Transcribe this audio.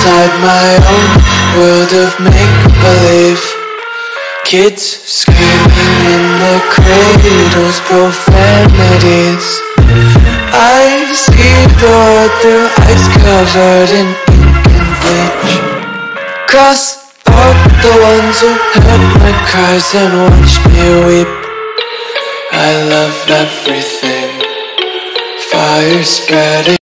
inside my own world of make-believe. Kids screaming in their cradles, profanities. I see the world through ice covered in ink and bleach. Cross out the ones who heard my cries and watched me weep. I love everything. Fire spreading